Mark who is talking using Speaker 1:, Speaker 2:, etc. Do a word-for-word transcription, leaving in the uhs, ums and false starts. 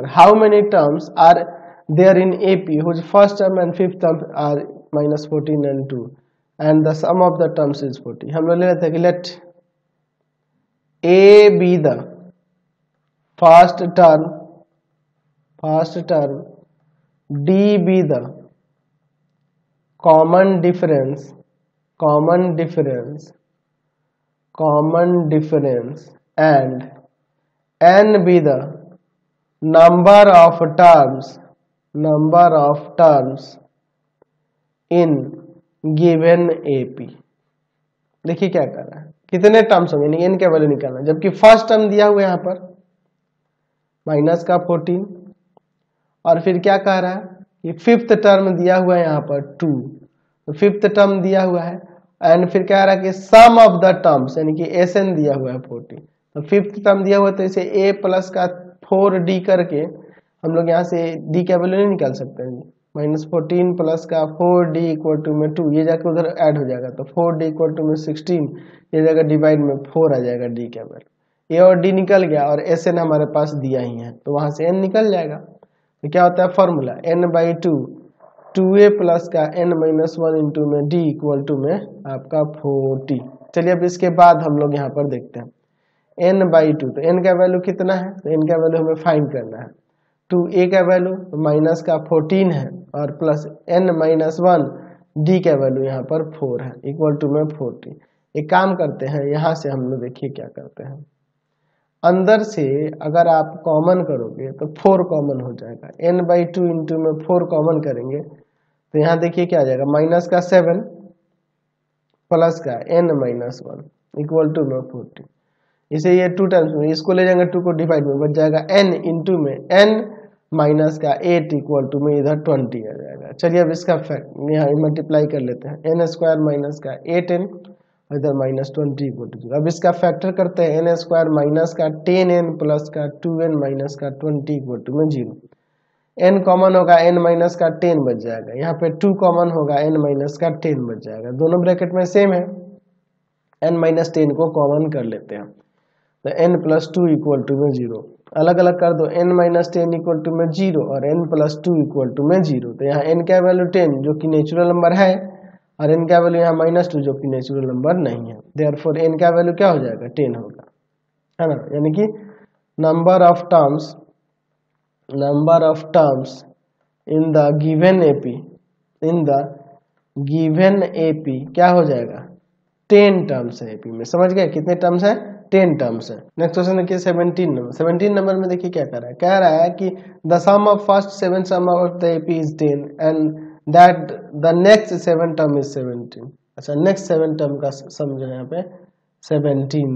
Speaker 1: number. How many terms are there in A P whose first term and fifth term are minus fourteen and two and the sum of the terms is forty. हम लोग ले लेते हैं कि let A be the first term, first term, D be the common difference, common difference, common difference, and N be the number of terms, number of terms in given A P. देखिए क्या कर रहा है, कितने terms होंगे, n का value निकालना है, जबकि फर्स्ट टर्म दिया हुआ है यहाँ पर माइनस का फोर्टीन, और फिर क्या कह रहा है कि फिफ्थ टर्म दिया हुआ है यहाँ पर टू, तो फिफ्थ टर्म दिया हुआ है, एंड फिर क्या रहा है कि सम ऑफ द टर्म्स यानी कि एस एन दिया हुआ है फोर्टीन, तो फिफ्थ टर्म दिया हुआ है, तो इसे ए प्लस का फोर डी करके हम लोग यहाँ से डी का वैल्यू नहीं निकाल सकते हैं, माइनस फोर्टीन प्लस का फोर डी इक्वल टू में टू, ये जाकर उधर ऐड हो जाएगा, तो फोर डी इक्वल टू में सिक्सटीन, ये जाएगा डिवाइड में फोर आ जाएगा डी का वैल्यू, ए और डी निकल गया और एस एन हमारे पास दिया ही है, तो वहां से एन निकल जाएगा। तो क्या होता है formula, n by two, two a plus का एन माइनस वन इंटू में डी इक्वल टू में आपका फोर्टी। चलिए अब इसके बाद हम लोग यहाँ पर देखते हैं एन बाई टू, तो एन का वैल्यू कितना है, तो एन का वैल्यू हमें फाइंड करना है, टू ए का वैल्यू माइनस का फोर्टीन है और plus n minus one, d का वैल्यू यहाँ पर फोर है इक्वल टू में फोर्टी। एक काम करते हैं, यहाँ से हम लोग देखिए क्या करते हैं, अंदर से अगर आप कॉमन करोगे तो फोर कॉमन हो जाएगा, एन बाई टू इंटू में फोर कॉमन करेंगे तो यहाँ देखिए क्या आ जाएगा, माइनस का सेवन प्लस का n minus one equal to में फोर्टी। इसे ये टू टाइम्स में इसको ले जाएंगे, टू को डिवाइड में बच जाएगा एन इंटू में एन माइनस का एट इक्वल टू में इधर ट्वेंटी आ जाएगा। चलिए अब इसका फैक्ट यहाँ मल्टीप्लाई कर लेते हैं, एन स्क्वायर माइनस का एट एन इधर minus twenty equal to zero. अब इसका फैक्टर करते हैं, एन स्क्वायर माइनस का टेन एन प्लस का टू एन माइनस का ट्वेंटी इक्वल टू में जीरो। एन कॉमन होगा, एन माइनस का टेन बच जाएगा, यहाँ पे टू कॉमन होगा, एन माइनस का टेन बच जाएगा, दोनों ब्रैकेट में सेम है, एन माइनस टेन को कॉमन कर लेते हैं, तो n plus two equal to में जीरो, अलग अलग कर दो, n minus ten equal to में जीरो और n plus two equal to में जीरो। तो यहाँ एन का वैल्यू टेन जो कि नेचुरल नंबर है और एन का वैल्यू यहाँ माइनस टू जो कि नेचुरल नंबर नहीं है, देयरफॉर एन का वैल्यू क्या हो जाएगा, टेन होगा, है ना, यानी कि number of terms, number of terms in the given AP, in the given AP क्या हो जाएगा, टेन टर्म्स है एपी में, समझ गए कितने टर्म्स है, टेन टर्म्स है। नेक्स्ट क्वेश्चन देखिए सेवनटीन नंबर, सेवनटीन नंबर में देखिए क्या कर रहा है, कह रहा है कि the sum of first seven sum of the AP is ten and that the next seven term is seventeen. अच्छा नेक्स्ट सेवन टर्म का सम जो है यहाँ पे सेवनटीन